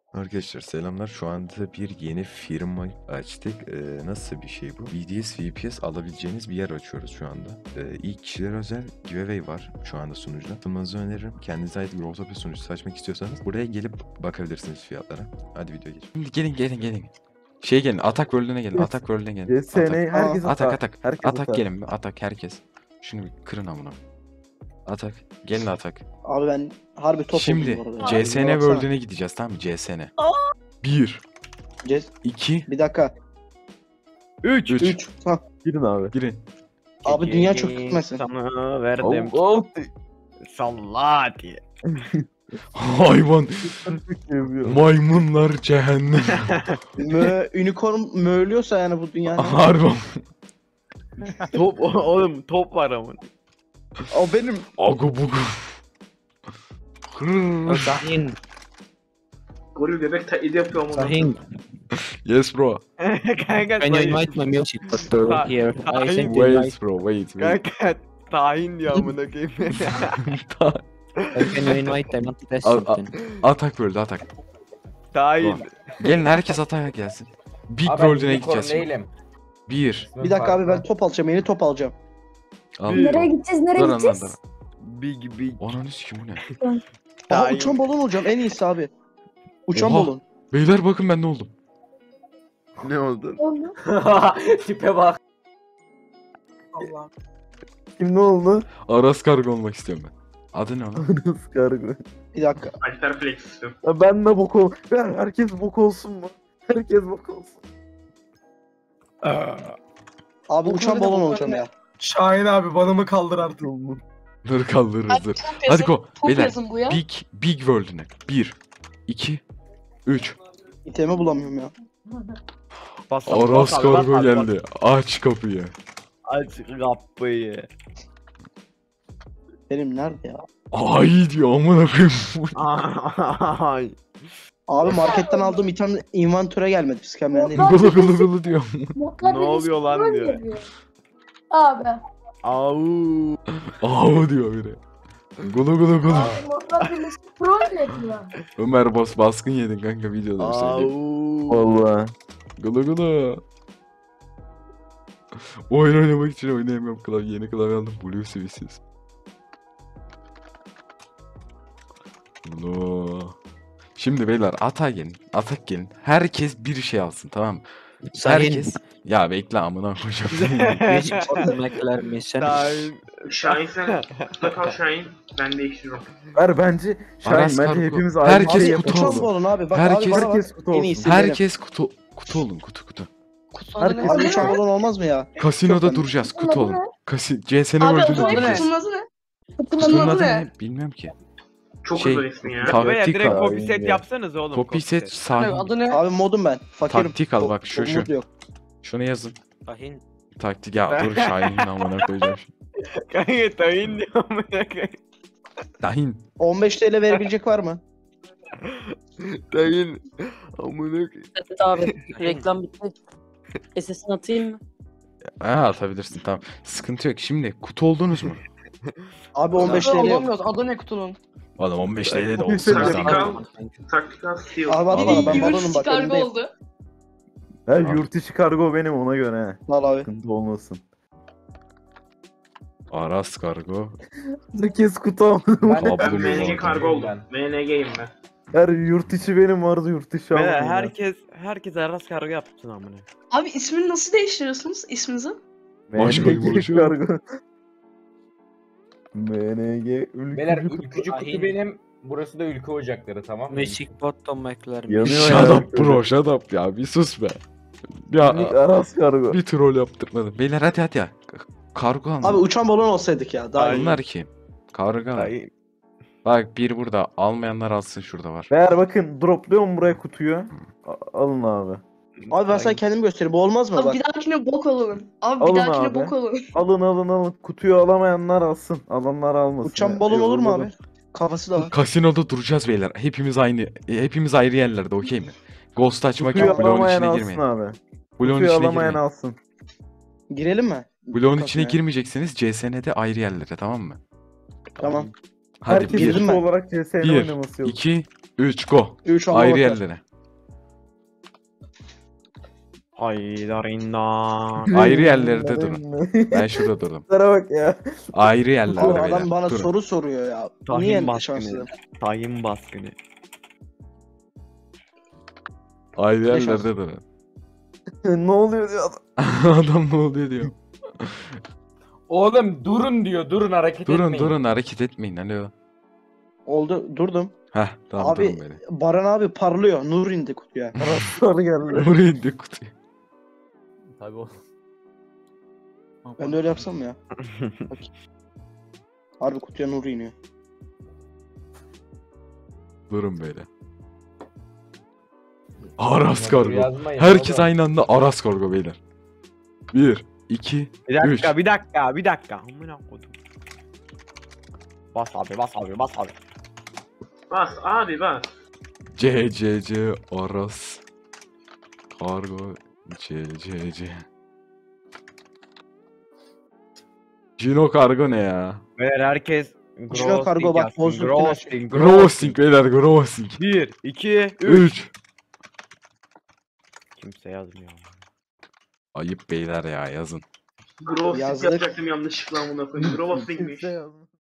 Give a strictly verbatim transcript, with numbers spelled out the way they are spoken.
Arkadaşlar selamlar. Şu anda bir yeni firma açtık. Ee, nasıl bir şey bu? B D S V P S alabileceğiniz bir yer açıyoruz şu anda. Ee, ilk kişiler özel giveaway var şu anda sunucuda. Atılmanızı öneririm. Kendinize ait bir Rolltopic sunucusu açmak istiyorsanız buraya gelip bakabilirsiniz fiyatlara. Hadi videoya geçelim. Şimdi gelin gelin gelin. Şey gelin, Atak World'üne gelin. Yes. Atak World'üne gelin. C S N Atak. herkes Atak atar. atak. Herkes Atak atar. gelin. Atak herkes. Şunu bir kırın amına. Atak. Gelin Atak. Abi ben harbi top Şimdi oldum bu arada. C S N Baksana. World'üne gideceğiz, tamam mı? C S N. bir, Ces- iki, Bir dakika. üç. üç. Hah. Girin abi. Girin. Abi dünya çok gitmesin. Sana verdim. Oh, Salla diye. Hayvan. oh. Maymunlar cehennem. Mö, unicorn möğlüyorsa yani bu dünya. Harbi. Top oğlum top var ama. O benim. Agu bugu. Hırr. Sahin, Goril bebek taklidi yapıyor ama. Sahin, Yes bro. Kanka can you tahin. invite my music doctor Sa- here? I Sahin. sent you invite. Wait bro, wait wait. Kanka tahin diyor amına koyayım. Can you invite? I want to test Al- al- something. Atak World atak. Tahin. Gelin herkes ataka gelsin. Big World'üne gideceğiz şimdi. Bir. Bir dakika abi ben top alacağım. Yeni top alacağım. Al. Bir. Nereye gideceğiz? Nereye Dur lan lan gideceğiz? dur. Big big. Ananı sikim bu ne? Aha Tahin. uçan balon olacağım en iyisi abi. Uçan Oha. balon. Beyler bakın ben ne oldum. Ne oldu? Oldu. Tipe bak. Kim ne oldu? Aras kargo olmak istiyorum ben. Adı ne lan? Rız kargo. Bir dakika. Alper Flex istiyorum. Ya ben de bok ol. Ya herkes bok olsun mu? Herkes bok olsun. Abi uçan balon olacağım ya. Şahin abi banımı kaldır artık. Dur kaldırırız dur. Hadi ko. Beyler. Big Big World'üne. Bir. iki, üç. İtemi bulamıyorum ya. Bas, Aras bas, bas, kargo bas, geldi. Aç kapıyı. Aç kapıyı. Benim nerede ya? Ay diyor amına koyayım. Ay. Abi marketten aldığım item inventöre gelmedi. Piskemden değil. Gulu gulu gulu diyor. Modlar Ne birleşip oluyor lan troll diyor. yapıyor. Abi. Au. Au diyor biri. Gulu gulu gulu. Abi modlar birleşip troll yapıyor. Ömer bas baskın yedin kanka videoda söyleyeyim. Au. Valla. Gulu gulu. Oyun oynamak için oynayamıyorum klavye. Yeni klavye aldım. Blue Swissiz. Bunu. Şimdi beyler ata gelin. Atak gelin. Herkes bir şey alsın, tamam mı? Sahin, Herkes. Ya bekle amına koyacağım. music bekler misin? Tahin. Şahin sen burada kal Şahin. Ben değiştiriyorum. Ver bence. Şahin Aras bence kargo. hepimiz aynı Herkes şey kutu Uçan yapalım. olsun. balon abi. Bak Herkes- abi bana bak. Herkes kutu En olsun. iyisi benim. Herkes kutu kutu olun kutu kutu. Herkes Abi uçan balon olmaz mı ya? Kasinoda Çok duracağız. önemli. Kutu olun. Kasi C S N Abi World'üne o duracağız. kutunun adı ne? Kutunun Kutunun adı adı ne? ne? Bilmiyorum ki. Çok Şey, uzun ismi ya. ta- Veya direkt Taktika. copy set yapsanız oğlum. Copy set Ne, sahil. adı ne? Abi modum ben. Fakirim. Taktikal bak şu şu. Mod yok. Şunu yazın. Sahin, Taktik ya dur Şahin'in amına koyacağım. Kanka tahin diyor amına koyayım. Dahin. on beş T L verebilecek var mı? Tahin. Amına koyayım. Evet abi reklam bitti. S S'ini atayım mı? Ha atabilirsin tamam. Sıkıntı yok. Şimdi kutu oldunuz mu? Abi on beş T L yok. Olamıyoruz. Adı ne kutunun? Oğlum on beş T L de Taktikal. olsun. Taktikal. zaten. Taktikal Steel. Abi at bana ben balonum bak. kargo önündeyim. oldu. Ha yurt içi kargo benim ona göre. Al abi. Sıkıntı olmasın. Aras kargo. Herkes kutu aldı. Ben Kabul M N G yok. kargo oldum. M N G'yim ben. Her yurt içi benim vardı yurt dışı Beyler, almadım ya. herkes herkes Aras kargo yapsın amına. Abi ismini nasıl değiştiriyorsunuz isminizi? Başka bir M N G vuruşu. kargo. M N G Beyler ülkücü kutu. ülkücü kutu Sahin. benim. Burası da ülke ocakları, tamam mı? music bottom bekler Yanıyor Shut ya. up bro shut up ya bir sus be. Ya Minik Aras kargo. bir troll yaptırmadım. Beyler hadi hadi ya. Kargo alın. Abi uçan balon olsaydık ya. Daha iyi. Bunlar kim? Kargo. Tahin. Bak bir burada. Almayanlar alsın şurada var. Beyler bakın dropluyorum buraya kutuyu. A- alın abi. Abi ben sana kendimi göstereyim. Bu olmaz mı? Abi Bak. bir dahakine bok olun. Abi Alın bir dahakine abi. bok olun. Alın alın alın. Kutuyu alamayanlar alsın. Alanlar almasın. Uçan ya. balon olur mu Yolladım. abi? Kafası da var. Kasinoda duracağız beyler. Hepimiz aynı. Hepimiz ayrı yerlerde okey mi? Ghost açmak Kutuyu yok. Bloğun alamayan içine alsın girmeyin. abi. Bloğun Kutuyu içine alamayan girmeyin. alsın. Girelim mi? Bloğun içine Kasinoya. girmeyeceksiniz. C S N'de ayrı yerlere tamam mı? Tamam. Hadi Herkes bir, girdim eşit ben. olarak C S N Bir, oynaması yok. iki, üç, go. üç Ayrı yerlere. Haydarinda. Ayrı yerlerde durun. Ben şurada durdum. Lara bak ya. Ayrı Abi yerlerde beyler. adam bana Durun. soru soruyor ya. Tahin Niye baskını. şanssızım? Tahin baskını. Ayrı Ne şans? yerlerde durun. Ne oluyor diyor adam. Adam ne oluyor diyor. Oğlum durun diyor. Durun hareket Durun etmeyin. durun hareket etmeyin. Alo. Oldu durdum. Heh tamam Abi durun böyle. Baran abi parlıyor. Nur indi kutuya. Sarı geldi. Buraya indi kutuyu. Tabii oğlum. Ben de öyle yapsam mı ya? Bak. Harbi kutuya nur iniyor. Durun böyle. Aras Dur kargo. yazmayın Herkes oğlum. aynı anda Aras kargo beyler. Bir, iki, Bir dakika üç. bir dakika bir dakika. Amına kodum. Bas abi bas abi bas abi. Bas abi bas. C C C Aras kargo C C C. Cino kargo ne ya? Beyler herkes Cino kargo bak, bozduk yine. Grossing. Grossing beyler grossing. bir, iki, üç. üç. Kimse yazmıyor. Ayıp beyler ya yazın. Grossing Yazdık. yapacaktım yanlışlıkla amına koyayım. Grossing'miş. Kimse yazmıyor.